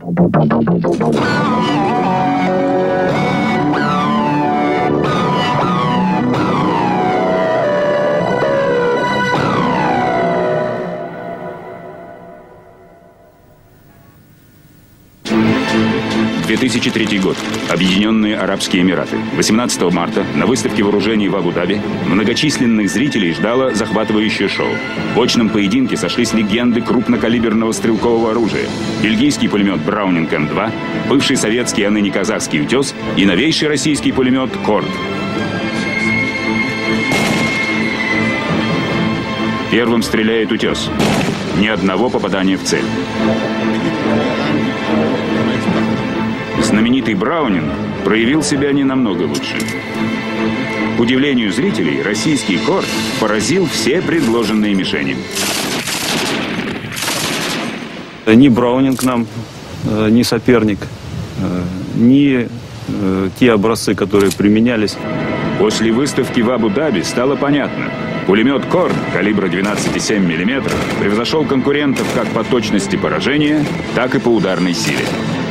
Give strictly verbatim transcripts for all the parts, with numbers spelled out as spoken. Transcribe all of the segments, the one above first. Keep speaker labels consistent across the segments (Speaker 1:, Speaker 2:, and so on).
Speaker 1: две тысячи третий год. Объединенные Арабские Эмираты. восемнадцатого марта на выставке вооружений в Абу-Даби многочисленных зрителей ждало захватывающее шоу. В очном поединке сошлись легенды крупнокалиберного стрелкового оружия. Бельгийский пулемет Браунинг М два, бывший советский, а ныне казахский «Утес» и новейший российский пулемет «Корд». Первым стреляет «Утес». Ни одного попадания в цель. Знаменитый Браунинг проявил себя не намного лучше. К удивлению зрителей, российский «Корд» поразил все предложенные мишени.
Speaker 2: Ни Браунинг нам не соперник, ни те образцы, которые применялись.
Speaker 1: После выставки в Абу-Даби стало понятно. Пулемет «Корд» калибра двенадцать и семь миллиметров превзошел конкурентов как по точности поражения, так и по ударной силе.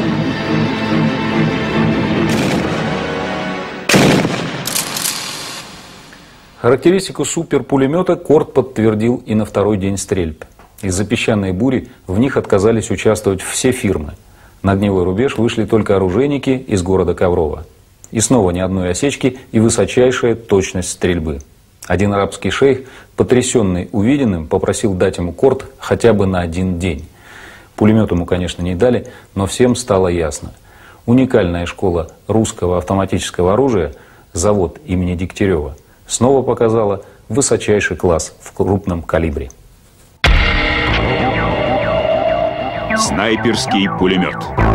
Speaker 3: Характеристику суперпулемета «Корд» подтвердил и на второй день стрельб. Из-за песчаной бури в них отказались участвовать все фирмы. На огневой рубеж вышли только оружейники из города Коврова. И снова ни одной осечки и высочайшая точность стрельбы. Один арабский шейх, потрясенный увиденным, попросил дать ему «Корд» хотя бы на один день. Пулемет ему, конечно, не дали, но всем стало ясно. Уникальная школа русского автоматического оружия, завод имени Дегтярева, снова показала высочайший класс в крупном калибре.
Speaker 1: Снайперский пулемет.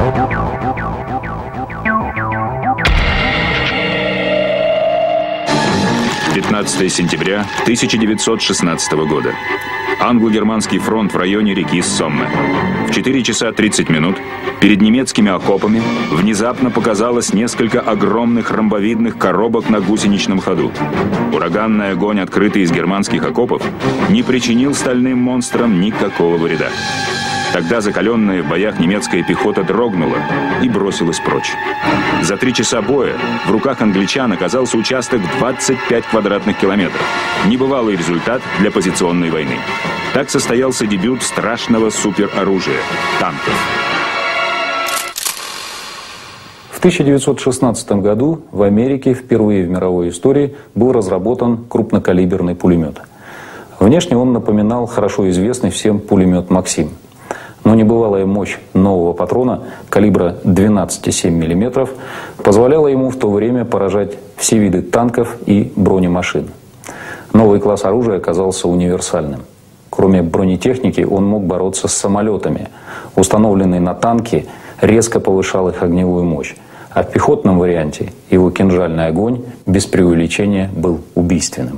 Speaker 1: пятнадцатое сентября тысяча девятьсот шестнадцатого года. Англо-германский фронт в районе реки Сомме. В четыре часа тридцать минут перед немецкими окопами внезапно показалось несколько огромных ромбовидных коробок на гусеничном ходу. Ураганный огонь, открытый из германских окопов, не причинил стальным монстрам никакого вреда. Тогда закаленная в боях немецкая пехота дрогнула и бросилась прочь. За три часа боя в руках англичан оказался участок двадцать пять квадратных километров. Небывалый результат для позиционной войны. Так состоялся дебют страшного супероружия – танков.
Speaker 3: В тысяча девятьсот шестнадцатом году в Америке впервые в мировой истории был разработан крупнокалиберный пулемет. Внешне он напоминал хорошо известный всем пулемет «Максим». Но небывалая мощь нового патрона калибра двенадцать и семь миллиметров позволяла ему в то время поражать все виды танков и бронемашин. Новый класс оружия оказался универсальным. Кроме бронетехники, он мог бороться с самолетами. Установленный на танки резко повышал их огневую мощь. А в пехотном варианте его кинжальный огонь без преувеличения был убийственным.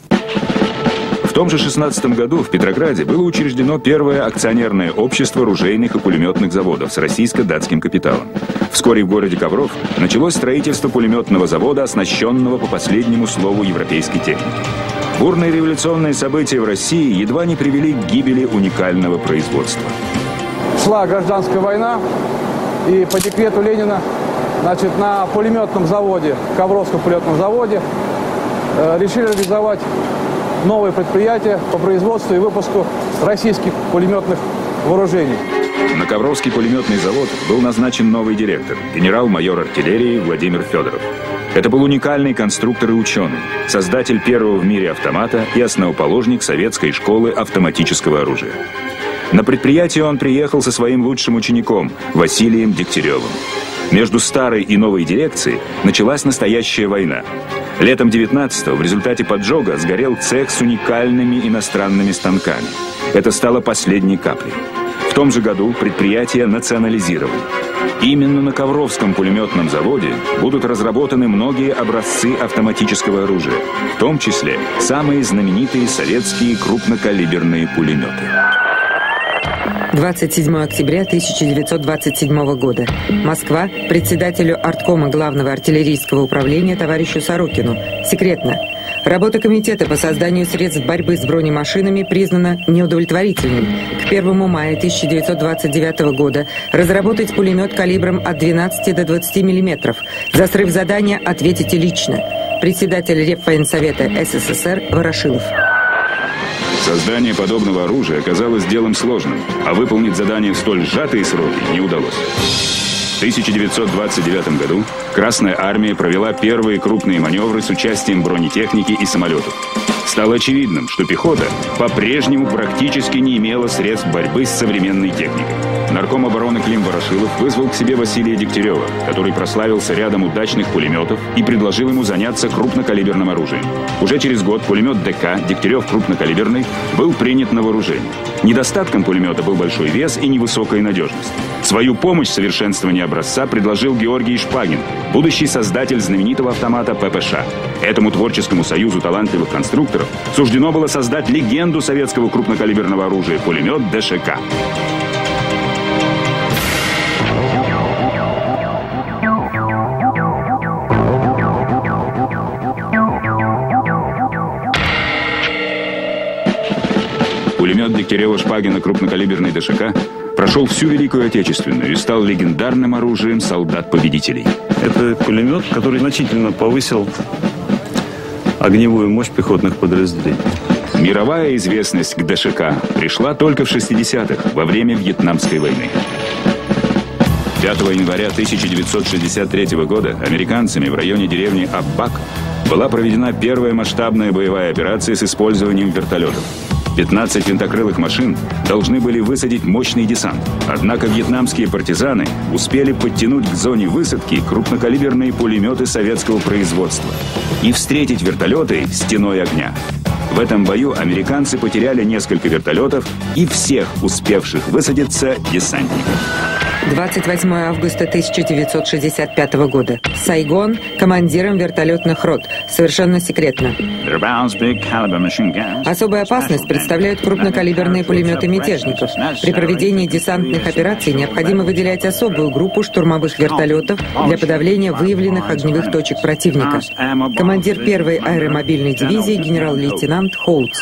Speaker 1: В том же шестнадцатом году в Петрограде было учреждено первое акционерное общество оружейных и пулеметных заводов с российско-датским капиталом. Вскоре в городе Ковров началось строительство пулеметного завода, оснащенного по последнему слову европейской техники. Бурные революционные события в России едва не привели к гибели уникального производства.
Speaker 4: Шла гражданская война, и по декрету Ленина, значит, на пулеметном заводе, Ковровском пулеметном заводе, э, решили реализовать новое предприятие по производству и выпуску российских пулеметных вооружений.
Speaker 1: На Ковровский пулеметный завод был назначен новый директор, генерал-майор артиллерии Владимир Федоров. Это был уникальный конструктор и ученый, создатель первого в мире автомата и основоположник советской школы автоматического оружия. На предприятие он приехал со своим лучшим учеником Василием Дегтяревым. Между старой и новой дирекцией началась настоящая война. Летом девятнадцатого в результате поджога сгорел цех с уникальными иностранными станками. Это стало последней каплей. В том же году предприятие национализировали. Именно на Ковровском пулеметном заводе будут разработаны многие образцы автоматического оружия, в том числе самые знаменитые советские крупнокалиберные пулеметы.
Speaker 5: двадцать седьмого октября тысяча девятьсот двадцать седьмого года. Москва. Председателю арткома Главного артиллерийского управления товарищу Сорокину. Секретно. Работа комитета по созданию средств борьбы с бронемашинами признана неудовлетворительной. К первому мая тысяча девятьсот двадцать девятого года разработать пулемет калибром от двенадцати до двадцати миллиметров. За срыв задания ответите лично. Председатель Реввоенсовета СССР Ворошилов.
Speaker 1: Создание подобного оружия оказалось делом сложным, а выполнить задание в столь сжатые сроки не удалось. В тысяча девятьсот двадцать девятом году Красная Армия провела первые крупные маневры с участием бронетехники и самолетов. Стало очевидным, что пехота по-прежнему практически не имела средств борьбы с современной техникой. Нарком обороны Клим Ворошилов вызвал к себе Василия Дегтярева, который прославился рядом удачных пулеметов, и предложил ему заняться крупнокалиберным оружием. Уже через год пулемет ДК «Дегтярев крупнокалиберный» был принят на вооружение. Недостатком пулемета был большой вес и невысокая надежность. Свою помощь в совершенствовании образца предложил Георгий Шпагин, будущий создатель знаменитого автомата ППШ. Этому творческому союзу талантливых конструкторов суждено было создать легенду советского крупнокалиберного оружия – пулемет ДШК. Пулемет Дегтярева-Шпагина крупнокалиберный ДШК прошел всю Великую Отечественную и стал легендарным оружием солдат-победителей.
Speaker 2: Это пулемет, который значительно повысил огневую мощь пехотных подразделений.
Speaker 1: Мировая известность к ДШК пришла только в шестидесятых, во время Вьетнамской войны. пятого января тысяча девятьсот шестьдесят третьего года американцами в районе деревни Аббак была проведена первая масштабная боевая операция с использованием вертолетов. пятнадцать винтокрылых машин должны были высадить мощный десант. Однако вьетнамские партизаны успели подтянуть к зоне высадки крупнокалиберные пулеметы советского производства и встретить вертолеты стеной огня. В этом бою американцы потеряли несколько вертолетов и всех успевших высадиться десантников.
Speaker 5: двадцать восьмого августа тысяча девятьсот шестьдесят пятого года. Сайгон командиром вертолетных рот. Совершенно секретно. Особую опасность представляют крупнокалиберные пулеметы мятежников. При проведении десантных операций необходимо выделять особую группу штурмовых вертолетов для подавления выявленных огневых точек противника. Командир первой аэромобильной дивизии генерал-лейтенант Хоутс.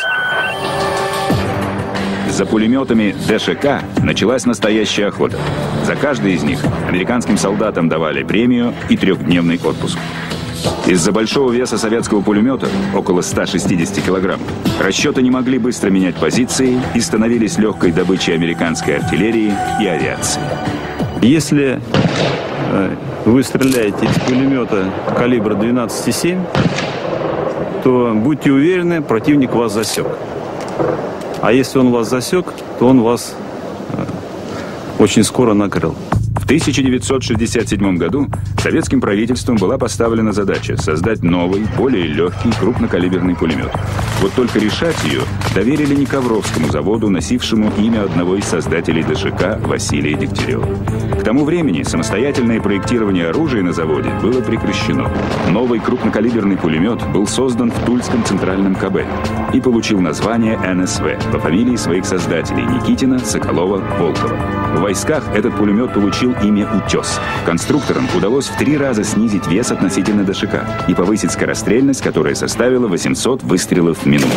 Speaker 1: За пулеметами ДШК началась настоящая охота. За каждый из них американским солдатам давали премию и трехдневный отпуск. Из-за большого веса советского пулемета, около ста шестидесяти килограммов, расчеты не могли быстро менять позиции и становились легкой добычей американской артиллерии и авиации.
Speaker 2: Если э, вы стреляете из пулемета калибра двенадцать и семь, то будьте уверены, противник вас засек. А если он вас засек, то он вас э, очень скоро накрыл.
Speaker 1: В тысяча девятьсот шестьдесят седьмом году советским правительством была поставлена задача создать новый, более легкий, крупнокалиберный пулемет. Вот только решать ее доверили не Ковровскому заводу, носившему имя одного из создателей ДШК Василия Дегтярева. К тому времени самостоятельное проектирование оружия на заводе было прекращено. Новый крупнокалиберный пулемет был создан в Тульском центральном КБ и получил название эн эс вэ по фамилии своих создателей Никитина, Соколова, Волкова. В войсках этот пулемет получил имя «Утес». Конструкторам удалось в три раза снизить вес относительно ДШК и повысить скорострельность, которая составила восемьсот выстрелов в минуту.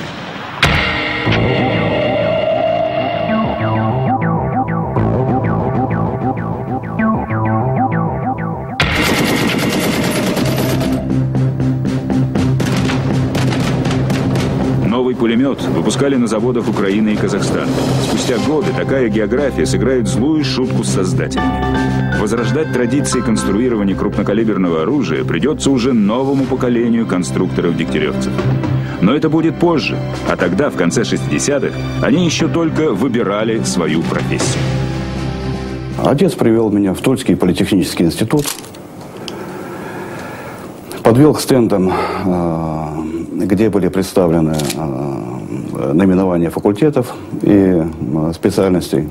Speaker 1: Новый пулемет выпускали на заводах Украины и Казахстана. Спустя годы такая география сыграет злую шутку с создателями. Возрождать традиции конструирования крупнокалиберного оружия придется уже новому поколению конструкторов-дегтяревцев. Но это будет позже, а тогда, в конце шестидесятых, они еще только выбирали свою профессию.
Speaker 6: Отец привел меня в Тульский политехнический институт, подвел к стендам, где были представлены наименования факультетов и специальностей.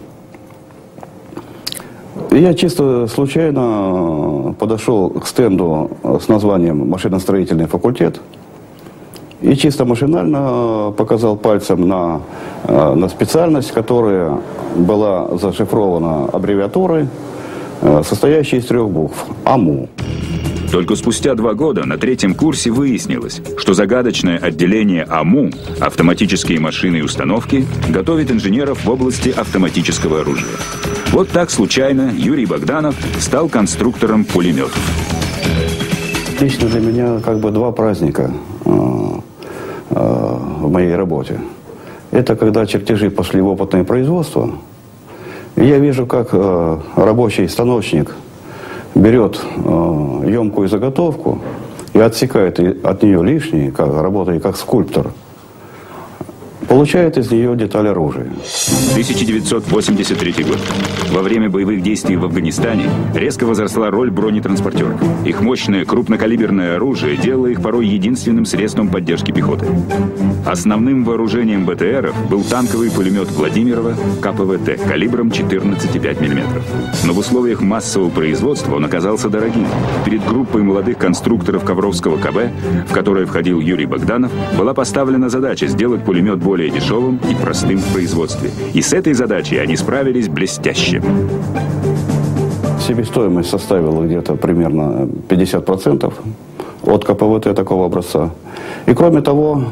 Speaker 6: И я чисто случайно подошел к стенду с названием «Машиностроительный факультет» и чисто машинально показал пальцем на, на специальность, которая была зашифрована аббревиатурой, состоящей из трех букв – АМУ.
Speaker 1: Только спустя два года на третьем курсе выяснилось, что загадочное отделение АМУ, автоматические машины и установки, готовит инженеров в области автоматического оружия. Вот так случайно Юрий Богданов стал конструктором пулеметов.
Speaker 6: Лично для меня как бы два праздника э, э, в моей работе. Это когда чертежи пошли в опытное производство, и я вижу, как э, рабочий станочник берет э, емкую заготовку и отсекает от нее лишнее, как, работая как скульптор, получает из нее деталь оружия.
Speaker 1: тысяча девятьсот восемьдесят третий год. Во время боевых действий в Афганистане резко возросла роль бронетранспортеров. Их мощное крупнокалиберное оружие делало их порой единственным средством поддержки пехоты. Основным вооружением БТРов был танковый пулемет Владимирова КПВТ калибром четырнадцать и пять миллиметров. Но в условиях массового производства он оказался дорогим. Перед группой молодых конструкторов Ковровского КБ, в которое входил Юрий Богданов, была поставлена задача сделать пулемет более дешевым и простым в производстве. И с этой задачей они справились блестяще.
Speaker 6: Себестоимость составила где-то примерно пятьдесят процентов от КПВТ такого образца. И кроме того,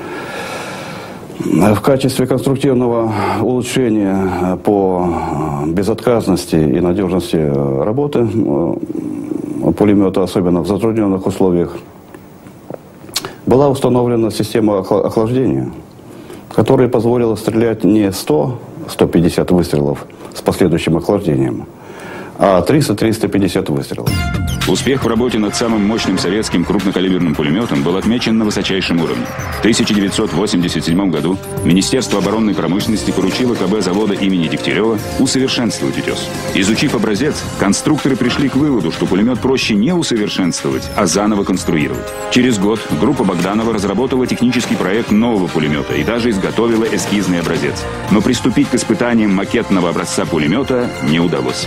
Speaker 6: в качестве конструктивного улучшения по безотказности и надежности работы пулемета, особенно в затрудненных условиях, была установлена система охлаждения, которая позволила стрелять не сто — сто пятьдесят выстрелов с последующим охлаждением, а триста — триста пятьдесят выстрелов.
Speaker 1: Успех в работе над самым мощным советским крупнокалиберным пулеметом был отмечен на высочайшем уровне. В тысяча девятьсот восемьдесят седьмом году Министерство оборонной промышленности поручило КБ завода имени Дегтярева усовершенствовать утес. Изучив образец, конструкторы пришли к выводу, что пулемет проще не усовершенствовать, а заново конструировать. Через год группа Богданова разработала технический проект нового пулемета и даже изготовила эскизный образец. Но приступить к испытаниям макетного образца пулемета не удалось.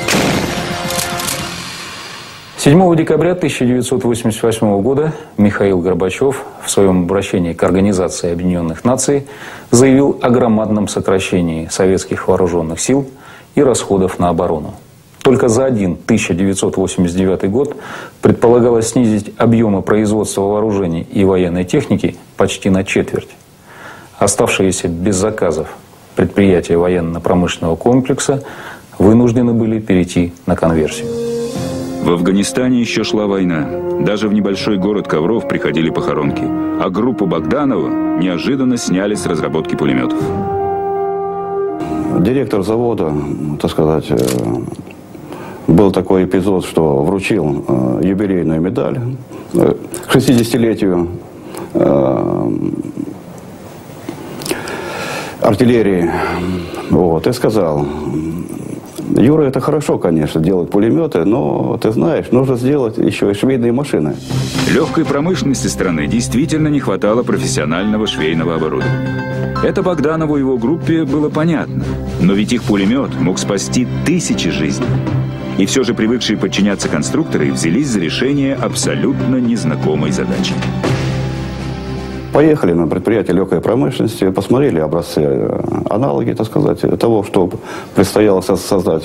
Speaker 3: седьмого декабря тысяча девятьсот восемьдесят восьмого года Михаил Горбачев в своем обращении к Организации Объединенных Наций заявил о громадном сокращении советских вооруженных сил и расходов на оборону. Только за один тысяча девятьсот восемьдесят девятый год предполагалось снизить объемы производства вооружений и военной техники почти на четверть. Оставшиеся без заказов предприятия военно-промышленного комплекса вынуждены были перейти на конверсию.
Speaker 1: В Афганистане еще шла война. Даже в небольшой город Ковров приходили похоронки. А группу Богданова неожиданно сняли с разработки пулеметов.
Speaker 6: Директор завода, так сказать, был такой эпизод, что вручил юбилейную медаль к шестидесятилетию артиллерии. Вот, и сказал: Юра, это хорошо, конечно, делать пулеметы, но, ты знаешь, нужно сделать еще и швейные машины.
Speaker 1: Легкой промышленности страны действительно не хватало профессионального швейного оборудования. Это Богданову и его группе было понятно. Но ведь их пулемет мог спасти тысячи жизней. И все же привыкшие подчиняться конструкторы взялись за решение абсолютно незнакомой задачи.
Speaker 6: Поехали на предприятие легкой промышленности, посмотрели образцы, аналоги, так сказать, того, что предстояло создать.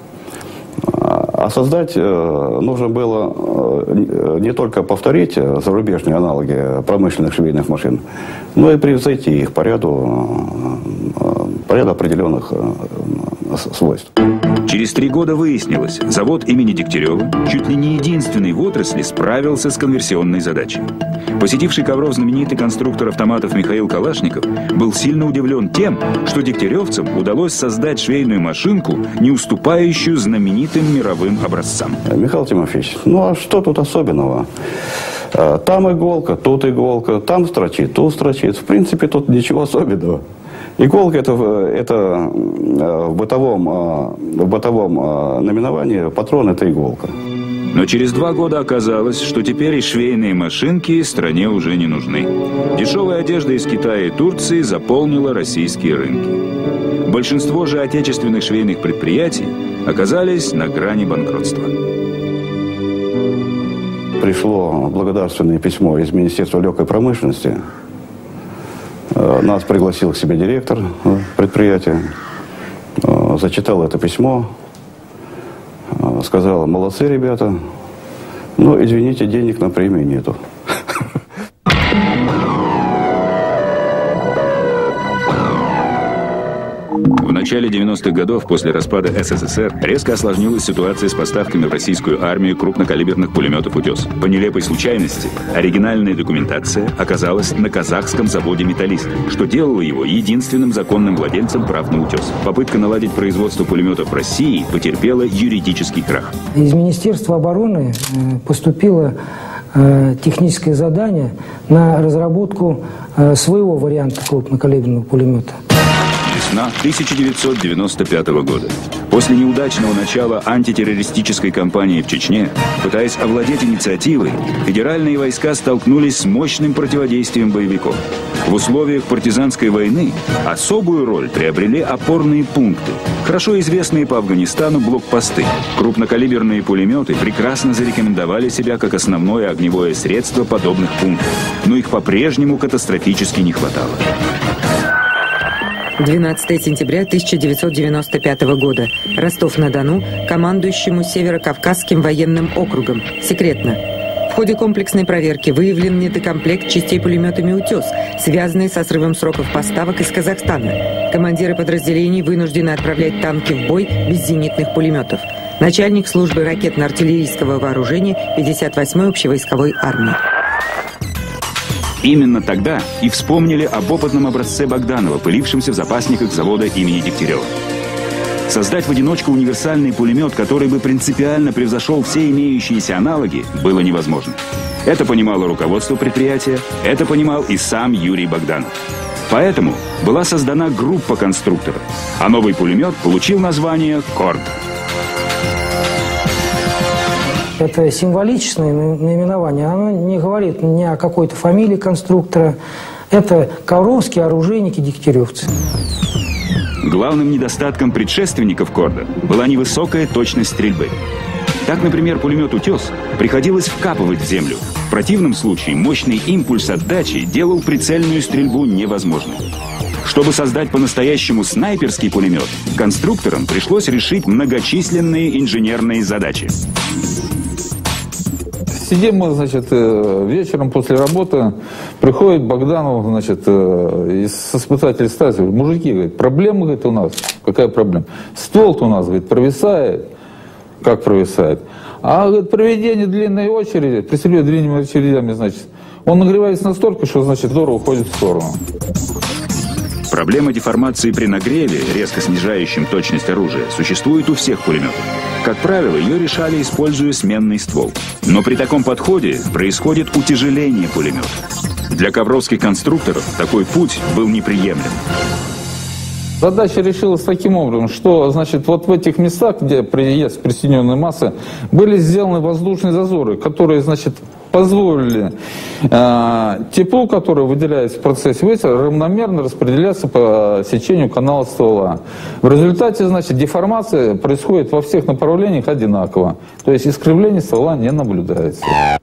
Speaker 6: А создать нужно было не только повторить зарубежные аналоги промышленных швейных машин, но и превзойти их по ряду, по ряду определенных свойств.
Speaker 1: Через три года выяснилось, завод имени Дегтярева чуть ли не единственный в отрасли справился с конверсионной задачей. Посетивший Ковров знаменитый конструктор автоматов Михаил Калашников был сильно удивлен тем, что дегтяревцам удалось создать швейную машинку, не уступающую знаменитым мировым образцам.
Speaker 6: Михаил Тимофеевич, ну а что тут особенного? Там иголка, тут иголка, там строчит, тут строчит. В принципе, тут ничего особенного. Иголка это, это в бытовом, в бытовом наименовании патрон это иголка.
Speaker 1: Но через два года оказалось, что теперь и швейные машинки стране уже не нужны. Дешевая одежда из Китая и Турции заполнила российские рынки. Большинство же отечественных швейных предприятий оказались на грани банкротства.
Speaker 6: Пришло благодарственное письмо из Министерства легкой промышленности. Нас пригласил к себе директор предприятия, зачитал это письмо, сказал: молодцы, ребята, Ну, извините, денег на премию нету.
Speaker 1: В начале девяностых годов, после распада СССР, резко осложнилась ситуация с поставками в российскую армию крупнокалиберных пулеметов «Утес». По нелепой случайности, оригинальная документация оказалась на казахском заводе «Металлист», что делало его единственным законным владельцем прав на «Утес». Попытка наладить производство пулеметов в России потерпела юридический крах.
Speaker 7: Из Министерства обороны поступило техническое задание на разработку своего варианта крупнокалиберного пулемета.
Speaker 1: Весна тысяча девятьсот девяносто пятого года. После неудачного начала антитеррористической кампании в Чечне, пытаясь овладеть инициативой, федеральные войска столкнулись с мощным противодействием боевиков. В условиях партизанской войны особую роль приобрели опорные пункты, хорошо известные по Афганистану блокпосты. Крупнокалиберные пулеметы прекрасно зарекомендовали себя как основное огневое средство подобных пунктов, но их по-прежнему катастрофически не хватало.
Speaker 5: двенадцатого сентября тысяча девятьсот девяносто пятого года. Ростов-на-Дону, командующему Северо-Кавказским военным округом. Секретно. В ходе комплексной проверки выявлен недокомплект частей пулеметами «Утес», связанный со срывом сроков поставок из Казахстана. Командиры подразделений вынуждены отправлять танки в бой без зенитных пулеметов. Начальник службы ракетно-артиллерийского вооружения пятьдесят восьмой общевойсковой армии.
Speaker 1: Именно тогда и вспомнили об опытном образце Богданова, пылившемся в запасниках завода имени Дегтярева. Создать в одиночку универсальный пулемет, который бы принципиально превзошел все имеющиеся аналоги, было невозможно. Это понимало руководство предприятия, это понимал и сам Юрий Богданов. Поэтому была создана группа конструкторов, а новый пулемет получил название «Корд».
Speaker 7: Это символичное наименование, оно не говорит ни о какой-то фамилии конструктора. Это ковровские оружейники-дегтяревцы.
Speaker 1: Главным недостатком предшественников «Корда» была невысокая точность стрельбы. Так, например, пулемет «Утес» приходилось вкапывать в землю. В противном случае мощный импульс отдачи делал прицельную стрельбу невозможной. Чтобы создать по-настоящему снайперский пулемет, конструкторам пришлось решить многочисленные инженерные задачи.
Speaker 8: Сидим мы, значит, вечером после работы, приходит Богданов, значит, из испытателей станции, говорит: мужики, говорит, проблема, говорит, у нас. Какая проблема? Ствол-то у нас, говорит, провисает. Как провисает? А, говорит, проведение длинной очереди, при стрельбе длинными очередями, значит, он нагревается настолько, что, значит, здорово уходит в сторону.
Speaker 1: Проблема деформации при нагреве, резко снижающем точность оружия, существует у всех пулеметов. Как правило, ее решали, используя сменный ствол. Но при таком подходе происходит утяжеление пулемета. Для ковровских конструкторов такой путь был неприемлем.
Speaker 8: Задача решилась таким образом, что, значит, вот в этих местах, где есть присоединенная масса, были сделаны воздушные зазоры, которые, значит, позволили э, теплу, которое выделяется в процессе выстрела, равномерно распределяться по сечению канала ствола. В результате, значит, деформация происходит во всех направлениях одинаково. То есть искривление ствола не наблюдается.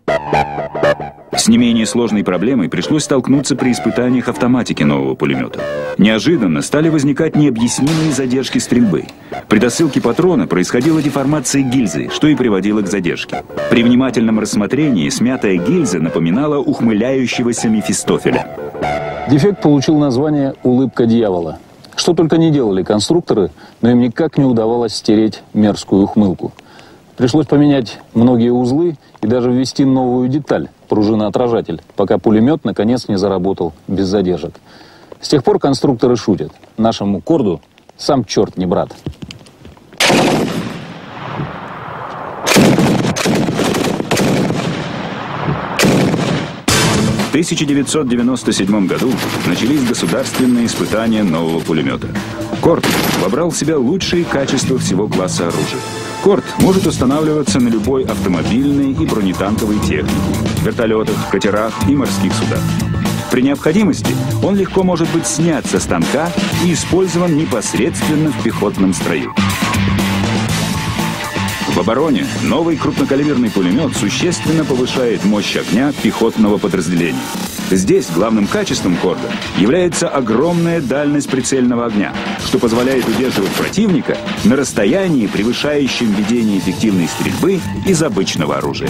Speaker 1: С не менее сложной проблемой пришлось столкнуться при испытаниях автоматики нового пулемета. Неожиданно стали возникать необъяснимые задержки стрельбы. При досылке патрона происходила деформация гильзы, что и приводило к задержке. При внимательном рассмотрении смятая гильза напоминала ухмыляющегося Мефистофеля.
Speaker 3: Дефект получил название «улыбка дьявола». Что только не делали конструкторы, но им никак не удавалось стереть мерзкую ухмылку. Пришлось поменять многие узлы и даже ввести новую деталь – пружиноотражатель, пока пулемет наконец не заработал без задержек. С тех пор конструкторы шутят. Нашему «Корду» сам черт не брат.
Speaker 1: В тысяча девятьсот девяносто седьмом году начались государственные испытания нового пулемета. «Корд» вобрал в себя лучшие качества всего класса оружия. «Корд» может устанавливаться на любой автомобильной и бронетанковой технике, вертолетах, катерах и морских судах. При необходимости он легко может быть снят со станка и использован непосредственно в пехотном строю. В обороне новый крупнокалиберный пулемет существенно повышает мощь огня пехотного подразделения. Здесь главным качеством Корда является огромная дальность прицельного огня, что позволяет удерживать противника на расстоянии, превышающем ведение эффективной стрельбы из обычного оружия.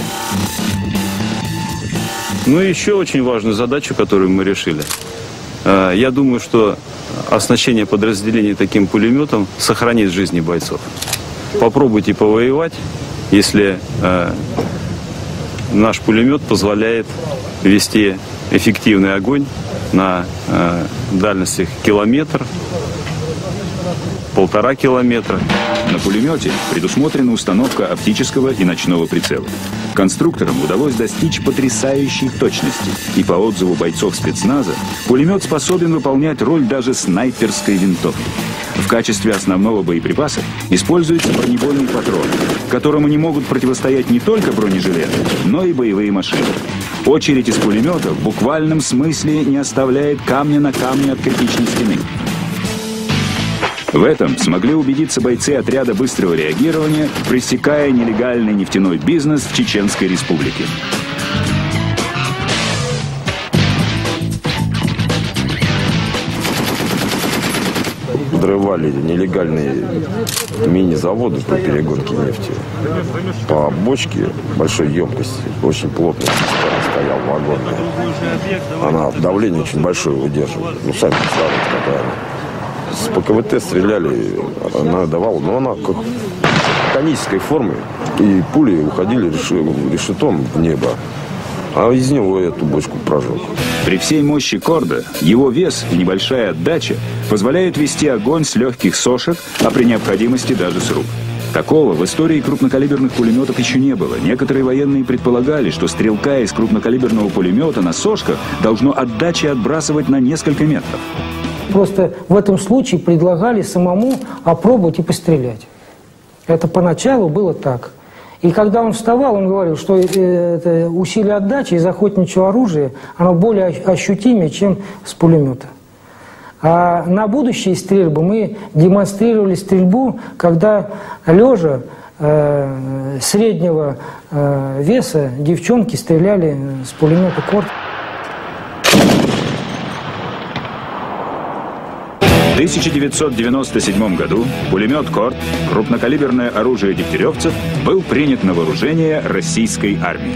Speaker 2: Ну и еще очень важную задачу, которую мы решили. Я думаю, что оснащение подразделений таким пулеметом сохранит жизни бойцов. Попробуйте повоевать, если э, наш пулемет позволяет вести эффективный огонь на э, дальностях километр, полтора километра.
Speaker 1: На пулемете предусмотрена установка оптического и ночного прицела. Конструкторам удалось достичь потрясающей точности, и по отзыву бойцов спецназа, пулемет способен выполнять роль даже снайперской винтовки. В качестве основного боеприпаса используется бронебойный патрон, которому не могут противостоять не только бронежилеты, но и боевые машины. Очередь из пулемета в буквальном смысле не оставляет камня на камне от кирпичной стены. В этом смогли убедиться бойцы отряда быстрого реагирования, пресекая нелегальный нефтяной бизнес в Чеченской Республике.
Speaker 9: Взрывали нелегальные мини-заводы по перегонке нефти. По бочке большой емкости, очень плотно стоял вагон. Она давление очень большое выдерживает. Ну, сами представляете, какая она. С ПКВТ стреляли, она давала, но она как конической формы. И пули уходили решетом в небо. А из него эту бочку прожег.
Speaker 1: При всей мощи Корда его вес и небольшая отдача позволяют вести огонь с легких сошек, а при необходимости даже с рук. Такого в истории крупнокалиберных пулеметов еще не было. Некоторые военные предполагали, что стрелка из крупнокалиберного пулемета на сошках должно отдачи отбрасывать на несколько метров.
Speaker 7: Просто в этом случае предлагали самому опробовать и пострелять. Это поначалу было так. И когда он вставал, он говорил, что это усилие отдачи из охотничьего оружия, оно более ощутимее, чем с пулемета. А на будущие стрельбы мы демонстрировали стрельбу, когда лежа э, среднего э, веса девчонки стреляли с пулемета Корд.
Speaker 1: В тысяча девятьсот девяносто седьмом году пулемет Корд, крупнокалиберное оружие дегтяревцев, был принят на вооружение российской армии.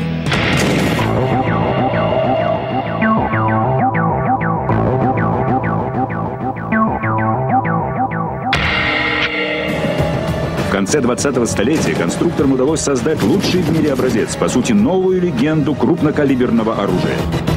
Speaker 1: В конце двадцатого столетия конструкторам удалось создать лучший в мире образец, по сути, новую легенду крупнокалиберного оружия.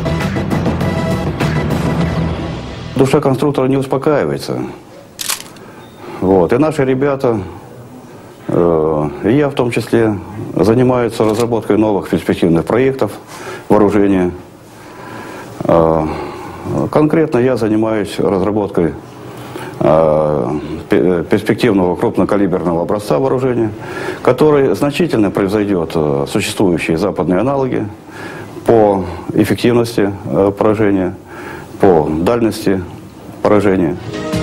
Speaker 6: Душа конструктора не успокаивается. Вот. И наши ребята, э, и я в том числе, занимаются разработкой новых перспективных проектов вооружения. Э, конкретно я занимаюсь разработкой э, перспективного крупнокалиберного образца вооружения, который значительно превзойдет э, существующие западные аналоги по эффективности э, поражения, по дальности поражения.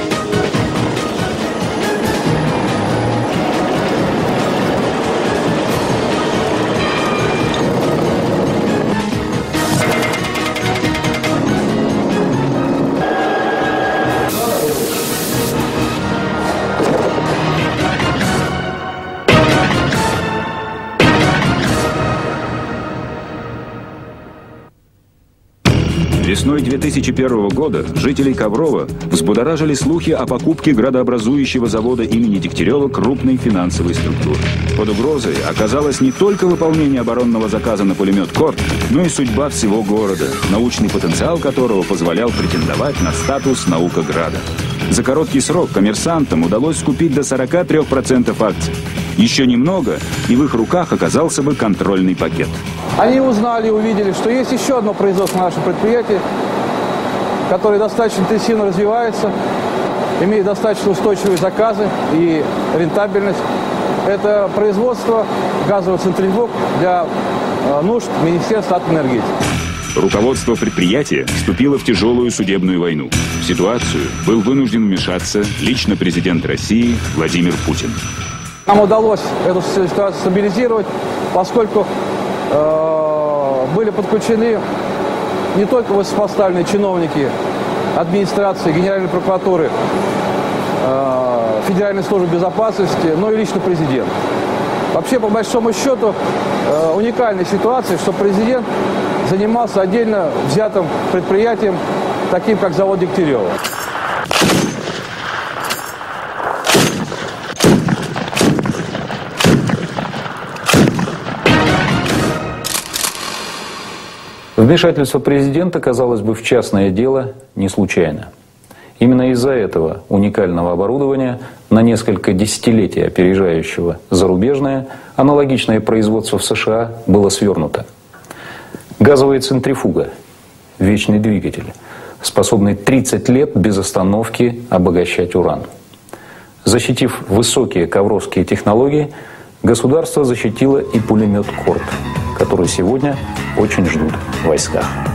Speaker 1: Весной две тысячи первого года жителей Коврова взбудоражили слухи о покупке градообразующего завода имени Дегтярева крупной финансовой структуры. Под угрозой оказалось не только выполнение оборонного заказа на пулемет Корд, но и судьба всего города, научный потенциал которого позволял претендовать на статус «Наукограда». За короткий срок коммерсантам удалось скупить до сорока трёх процентов акций. Еще немного, и в их руках оказался бы контрольный пакет.
Speaker 4: Они узнали и увидели, что есть еще одно производство на нашем предприятии, которое достаточно интенсивно развивается, имеет достаточно устойчивые заказы и рентабельность. Это производство газовых центрифуг для нужд Министерства атомной энергетики.
Speaker 1: Руководство предприятия вступило в тяжелую судебную войну. В ситуацию был вынужден вмешаться лично президент России Владимир Путин.
Speaker 4: Нам удалось эту ситуацию стабилизировать, поскольку э, были подключены не только высокопоставленные чиновники администрации, Генеральной прокуратуры, Федеральной службы безопасности, но и лично президент. Вообще, по большому счету, уникальная ситуация, что президент занимался отдельно взятым предприятием, таким как завод Дегтярева.
Speaker 3: Вмешательство президента, казалось бы, в частное дело не случайно. Именно из-за этого уникального оборудования, на несколько десятилетий опережающего зарубежное, аналогичное производство в США было свернуто. Газовая центрифуга – вечный двигатель, способный тридцать лет без остановки обогащать уран. Защитив высокие ковровские технологии, государство защитило и пулемет «Корт», который сегодня очень ждут в войсках.